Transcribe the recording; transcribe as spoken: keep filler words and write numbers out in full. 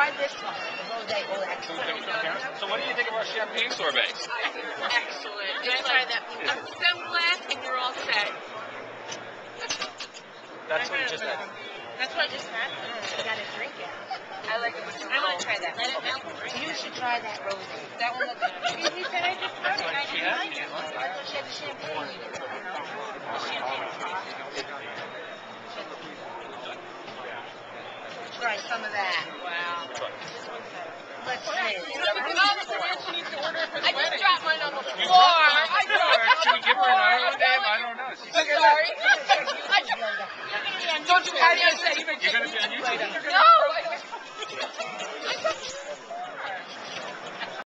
try this one. The rosé. Oh, excellent. So what do you think of our champagne sorbets? Excellent. Just try that. A stem glass and you're all set. That's what you just had. That's what I just had. You gotta drink it. I like it. I want to try that. Let it melt. You should try that rosé. That one looks good. He said I just got it. I She didn't has like it. it. I thought she had the champagne. Champagne is hot. Try some of that. Wow. Let's see. I just dropped mine on the floor. I dropped Should we give her an Ireland name? I don't know. She's I'm sorry. Don't you have to say you're You're going to be on YouTube? No.